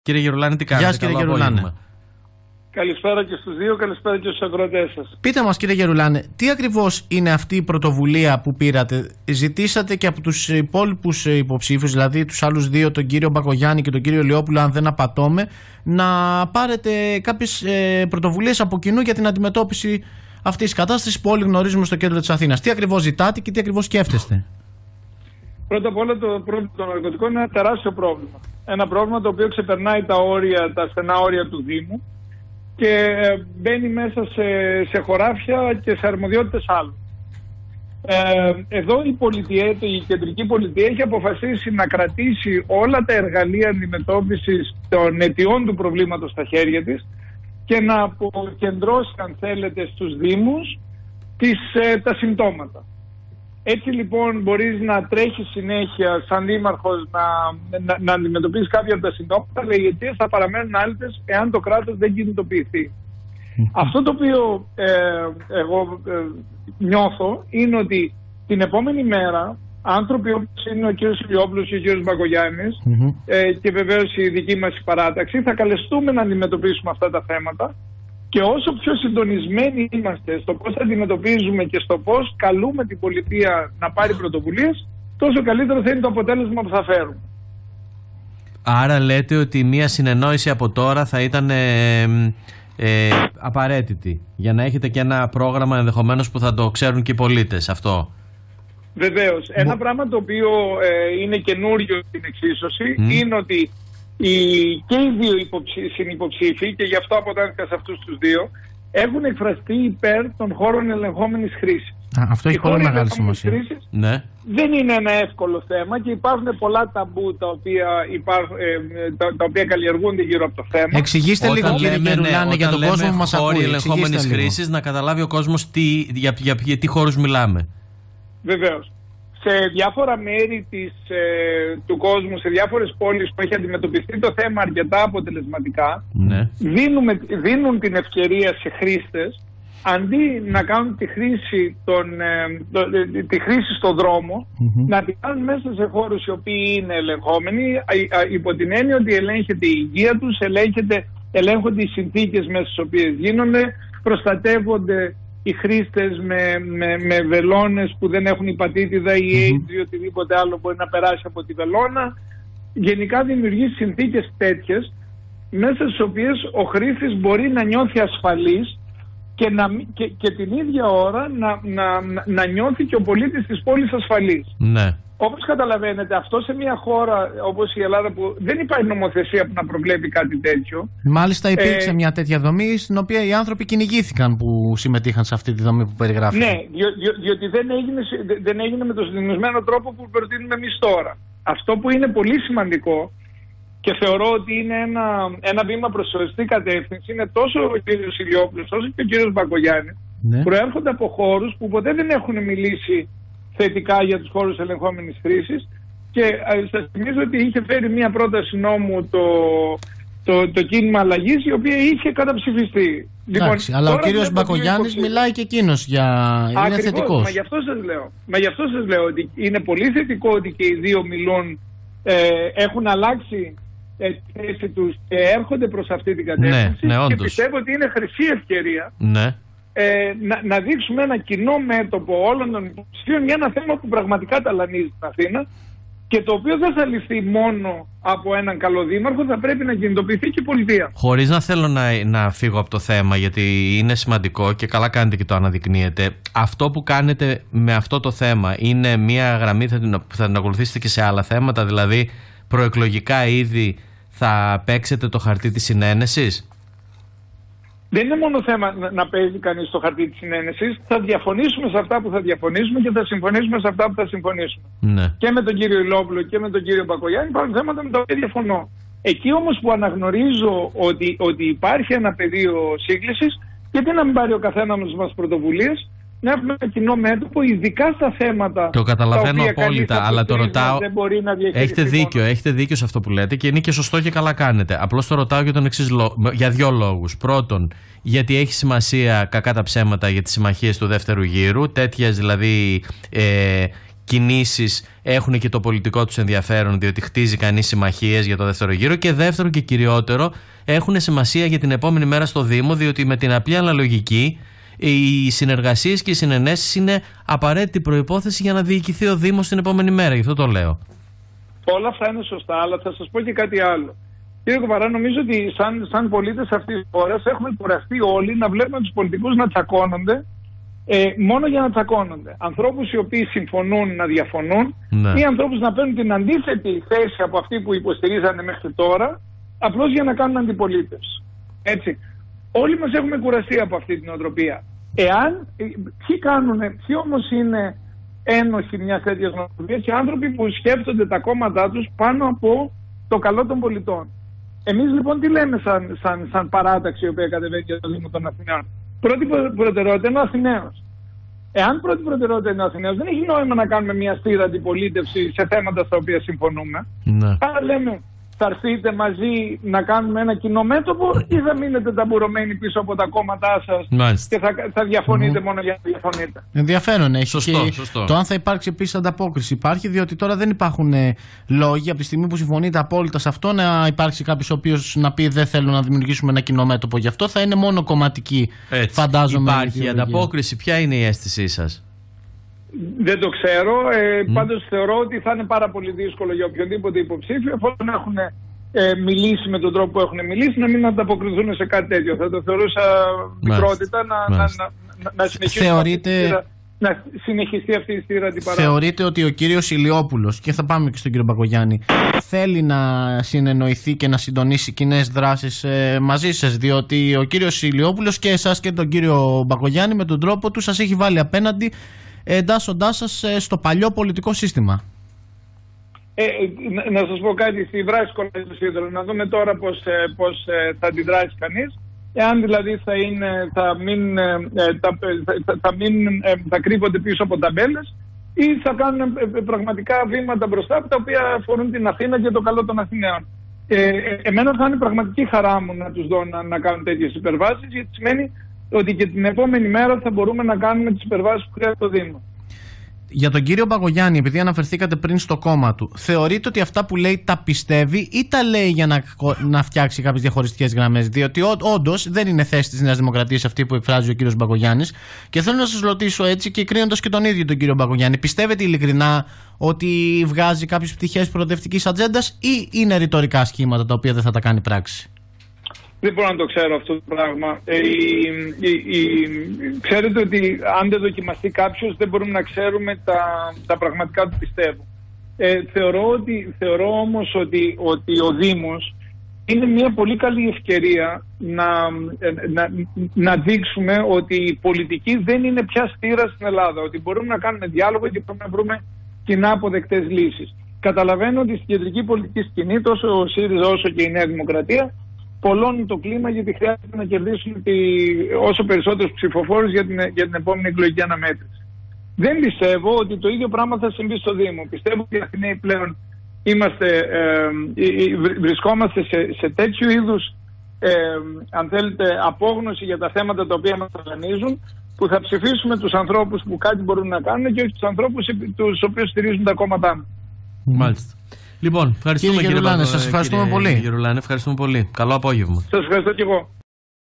Κύριε Γερουλάνη, τι κάνετε? Γεια σας, κύριε Γερουλάνη. Καλησπέρα και στους δύο, καλησπέρα και στους ακροατές σας. Πείτε μας, κύριε Γερουλάνη, τι ακριβώς είναι αυτή η πρωτοβουλία που πήρατε? Ζητήσατε και από τους υπόλοιπους υποψήφιους, δηλαδή τους άλλους δύο, τον κύριο Μπακογιάννη και τον κύριο Ηλιόπουλο, αν δεν απατώμε, να πάρετε κάποιες πρωτοβουλίες από κοινού για την αντιμετώπιση αυτής της κατάστασης που όλοι γνωρίζουμε στο κέντρο της Αθήνας? Τι ακριβώς ζητάτε και τι ακριβώς σκέφτεστε? Πρώτα απ' όλα, το πρόβλημα των ναρκωτικών είναι ένα τεράστιο πρόβλημα. Ένα πρόβλημα το οποίο ξεπερνάει τα στενά όρια του Δήμου και μπαίνει μέσα σε χωράφια και σε αρμοδιότητες άλλων. Εδώ η κεντρική πολιτεία έχει αποφασίσει να κρατήσει όλα τα εργαλεία αντιμετώπισης των αιτιών του προβλήματος στα χέρια της και να αποκεντρώσει, αν θέλετε, στους Δήμους τα συμπτώματα. Έτσι λοιπόν μπορείς να τρέχεις συνέχεια σαν δήμαρχος να αντιμετωπίσεις κάποια από τα συμπτώματα, αλλά οι αιτίες θα παραμένουν άλυτες εάν το κράτος δεν κινητοποιηθεί. Αυτό το οποίο εγώ νιώθω είναι ότι την επόμενη μέρα άνθρωποι όπως είναι ο κ. Ηλιόπουλος και ο κ. Μπακογιάννης και βεβαίως η δική μας παράταξη θα καλεστούμε να αντιμετωπίσουμε αυτά τα θέματα. Και όσο πιο συντονισμένοι είμαστε στο πώς θα αντιμετωπίζουμε και στο πώς καλούμε την πολιτεία να πάρει πρωτοβουλίες, τόσο καλύτερο θα είναι το αποτέλεσμα που θα φέρουμε. Άρα λέτε ότι μια συνεννόηση από τώρα θα ήταν απαραίτητη για να έχετε και ένα πρόγραμμα ενδεχομένως που θα το ξέρουν και οι πολίτες αυτό? Βεβαίως. Ένα πράγμα το οποίο είναι καινούριο στην εξίσωση είναι ότι και οι δύο συνυποψήφοι, και γι' αυτό αποτάνθηκα σε αυτούς τους δύο, έχουν εκφραστεί υπέρ των χώρων ελεγχόμενης χρήσης. Αυτό έχει πολύ μεγάλη σημασία. Ναι. Δεν είναι ένα εύκολο θέμα και υπάρχουν πολλά ταμπού τα οποία καλλιεργούνται γύρω από το θέμα. Εξηγήστε λίγο, κύριε Γερουλάνη, για τον κόσμο που μας ακούει. Χώροι ελεγχόμενης χρήσης, να καταλάβει ο κόσμος για τι χώρους μιλάμε. Βεβαίως. Σε διάφορα μέρη του κόσμου, σε διάφορες πόλεις που έχει αντιμετωπιστεί το θέμα αρκετά αποτελεσματικά, δίνουν την ευκαιρία σε χρήστες, αντί να κάνουν τη χρήση στον δρόμο, να την κάνουν μέσα σε χώρους οι οποίοι είναι ελεγχόμενοι, υπό την έννοια ότι ελέγχεται η υγεία τους, ελέγχονται οι συνθήκες μέσα στις οποίες γίνονται, προστατεύονται οι χρήστες με βελόνες που δεν έχουν υπατήτηδα ή AIDS ή οτιδήποτε άλλο μπορεί να περάσει από τη βελόνα. Γενικά δημιουργεί συνθήκες τέτοιες μέσα στις οποίες ο χρήστης μπορεί να νιώθει ασφαλής και την ίδια ώρα να νιώθει και ο πολίτης της πόλης ασφαλής. Ναι. Όπως καταλαβαίνετε, αυτό σε μια χώρα όπως η Ελλάδα που δεν υπάρχει νομοθεσία που να προβλέπει κάτι τέτοιο. Μάλιστα υπήρξε μια τέτοια δομή στην οποία οι άνθρωποι κυνηγήθηκαν που συμμετείχαν σε αυτή τη δομή που περιγράφει. Ναι, διότι δεν έγινε με τον συντονισμένο τρόπο που προτείνουμε εμείς τώρα. Αυτό που είναι πολύ σημαντικό και θεωρώ ότι είναι ένα βήμα προς σωστή κατεύθυνση είναι τόσο ο κ. Ηλιόπουλος όσο και ο κ. Μπακογιάννης προέρχονται από χώρους που ποτέ δεν έχουν μιλήσει θετικά για τους χώρους ελεγχόμενης χρήσης και σας θυμίζω ότι είχε φέρει μια πρόταση νόμου το κίνημα αλλαγής η οποία είχε καταψηφιστεί. Εντάξει, αλλά ο κύριος Μπακογιάννης μιλάει και εκείνος είναι θετικός. Μα γι' αυτό σας λέω ότι είναι πολύ θετικό ότι και οι δύο μιλούν, έχουν αλλάξει θέση τους και έρχονται προς αυτή την κατεύθυνση και πιστεύω ότι είναι χρυσή ευκαιρία να δείξουμε ένα κοινό μέτωπο όλων των υποψηφίων για ένα θέμα που πραγματικά ταλανίζει την Αθήνα και το οποίο δεν θα λυθεί μόνο από έναν καλό δήμαρχο, θα πρέπει να κινητοποιηθεί και η πολιτεία. Χωρίς να θέλω να φύγω από το θέμα, γιατί είναι σημαντικό και καλά κάνετε και το αναδεικνύετε, αυτό που κάνετε με αυτό το θέμα είναι μια γραμμή που θα την ακολουθήσετε και σε άλλα θέματα, δηλαδή προεκλογικά ήδη θα παίξετε το χαρτί της συνένεσης? Δεν είναι μόνο θέμα να παίζει κανείς το χαρτί της συνένεσης. Θα διαφωνήσουμε σε αυτά που θα διαφωνήσουμε και θα συμφωνήσουμε σε αυτά που θα συμφωνήσουμε. Ναι. Και με τον κύριο Ηλιόπουλο και με τον κύριο Μπακογιάννη υπάρχουν θέματα με τα οποία διαφωνώ. Εκεί όμως που αναγνωρίζω ότι υπάρχει ένα πεδίο σύγκλησης, γιατί να μην πάρει ο καθένας μας πρωτοβουλίες, να έχουμε ένα κοινό μέτωπο, ειδικά στα θέματα. Το καταλαβαίνω απόλυτα, αλλά το ρωτάω. Έχετε δίκιο σε αυτό που λέτε και είναι και σωστό και καλά κάνετε. Απλώς το ρωτάω για τον εξής για δύο λόγους. Πρώτον, γιατί έχει σημασία κακά τα ψέματα για τις συμμαχίες του δεύτερου γύρου, τέτοιες δηλαδή κινήσεις έχουν και το πολιτικό τους ενδιαφέρον, διότι χτίζει κανείς συμμαχίες για το δεύτερο γύρο, και δεύτερο και κυριότερο, έχουν σημασία για την επόμενη μέρα στο Δήμο, διότι με την απλή αναλογική οι συνεργασίες και οι συνενέσεις είναι απαραίτητη προϋπόθεση για να διοικηθεί ο Δήμος την επόμενη μέρα. Γι' αυτό το λέω. Όλα αυτά είναι σωστά, αλλά θα σας πω και κάτι άλλο. Κύριε Κοπαρά, νομίζω ότι σαν πολίτες αυτής της χώρας έχουμε κουραστεί όλοι να βλέπουμε τους πολιτικούς να τσακώνονται μόνο για να τσακώνονται. Ανθρώπους οι οποίοι συμφωνούν να διαφωνούν, ή ανθρώπους να παίρνουν την αντίθετη θέση από αυτή που υποστηρίζανε μέχρι τώρα, απλώς για να κάνουν αντιπολίτευση. Έτσι. Όλοι μας έχουμε κουραστεί από αυτή την οτροπία. Ποιοι όμως είναι ένοχοι μιας τέτοιας νοοτροπίας? Οι άνθρωποι που σκέφτονται τα κόμματά τους πάνω από το καλό των πολιτών. Εμείς λοιπόν τι λέμε σαν παράταξη η οποία κατεβαίνει για το Δήμο των Αθηναίων? Πρώτη προτεραιότητα είναι ο Αθηναίος. Εάν πρώτη προτεραιότητα είναι ο Αθηναίος, δεν έχει νόημα να κάνουμε μια στήρα αντιπολίτευση σε θέματα στα οποία συμφωνούμε. Άρα λέμε, θα έρθείτε μαζί να κάνουμε ένα κοινό μέτωπο, ή θα μείνετε ταμπουρωμένοι πίσω από τα κόμματά σας και θα διαφωνείτε μόνο για να διαφωνείτε? Ενδιαφέρον έχει. Σωστό. Το αν θα υπάρξει επίσης ανταπόκριση υπάρχει, διότι τώρα δεν υπάρχουν λόγοι από τη στιγμή που συμφωνείτε απόλυτα σε αυτό να υπάρξει κάποιος ο οποίος να πει δεν θέλω να δημιουργήσουμε ένα κοινό μέτωπο. Γι' αυτό θα είναι μόνο κομματική. Έτσι. Φαντάζομαι. Υπάρχει ανταπόκριση. Ποια είναι η αίσθησή σας? Δεν το ξέρω. Πάντως θεωρώ ότι θα είναι πάρα πολύ δύσκολο για οποιονδήποτε υποψήφιο, εφόσον έχουν μιλήσει με τον τρόπο που έχουν μιλήσει, να μην ανταποκριθούν σε κάτι τέτοιο. Θα το θεωρούσα μικρότητα να συνεχιστεί αυτή η στήρα αντιπαράθεση. Θεωρείτε ότι ο κύριος Ηλιόπουλος, και θα πάμε και στον κύριο Μπακογιάννη, θέλει να συνεννοηθεί και να συντονίσει κοινές δράσεις μαζί σας? Διότι ο κύριος Ηλιόπουλος και εσάς και τον κύριο Μπακογιάννη με τον τρόπο του σας έχει βάλει απέναντι, εντάσσοντάς σας στο παλιό πολιτικό σύστημα. Να σας πω κάτι, στη βράση κολλάει το σίδερο. Να δούμε τώρα πώς θα αντιδράσει κανείς. Εάν δηλαδή θα κρύβονται πίσω από ταμπέλες, ή θα κάνουν πραγματικά βήματα μπροστά, τα οποία αφορούν την Αθήνα και το καλό των Αθηναίων. Εμένα θα είναι πραγματική χαρά μου να τους δω να κάνουν τέτοιες υπερβάσεις, γιατί σημαίνει ότι και την επόμενη μέρα θα μπορούμε να κάνουμε τις υπερβάσεις που χρειάζεται το Δήμο. Για τον κύριο Μπακογιάννη, επειδή αναφερθήκατε πριν στο κόμμα του, θεωρείτε ότι αυτά που λέει τα πιστεύει ή τα λέει για να φτιάξει κάποιες διαχωριστικές γραμμές? Διότι όντως δεν είναι θέση της Νέας Δημοκρατίας αυτή που εκφράζει ο κύριος Μπακογιάννης. Και θέλω να σας ρωτήσω έτσι, και κρίνοντας και τον ίδιο τον κύριο Μπακογιάννη, πιστεύετε ειλικρινά ότι βγάζει κάποιες πτυχές προοδευτικής ατζέντας, ή είναι ρητορικά σχήματα τα οποία δεν θα τα κάνει πράξη? Δεν μπορώ να το ξέρω αυτό το πράγμα. Ξέρετε ότι αν δεν δοκιμαστεί κάποιος, δεν μπορούμε να ξέρουμε τα πραγματικά του πιστεύω. Θεωρώ όμως ότι ο Δήμος είναι μια πολύ καλή ευκαιρία να δείξουμε ότι η πολιτική δεν είναι πια στήρα στην Ελλάδα, ότι μπορούμε να κάνουμε διάλογο και μπορούμε να βρούμε κοινά αποδεκτές λύσεις. Καταλαβαίνω ότι στην κεντρική πολιτική σκηνή, τόσο ο ΣΥΡΙΖΑ όσο και η Νέα Δημοκρατία, πολλώνει το κλίμα, γιατί χρειάζεται να κερδίσουν όσο περισσότερους ψηφοφόρους για την επόμενη εκλογική αναμέτρηση. Δεν πιστεύω ότι το ίδιο πράγμα θα συμβεί στο Δήμο. Πιστεύω ότι οι Αθηναίοι πλέον βρισκόμαστε σε τέτοιου είδους αν θέλετε απόγνωση για τα θέματα τα οποία μας ταλανίζουν, που θα ψηφίσουμε τους ανθρώπους που κάτι μπορούν να κάνουν και όχι τους ανθρώπους τους οποίους στηρίζουν τα κόμματά μας. Μάλιστα. Λοιπόν, ευχαριστούμε κύριε Γερουλάνη. Σας ευχαριστούμε πολύ. Ευχαριστούμε πολύ. Καλό απόγευμα. Σας ευχαριστώ και εγώ.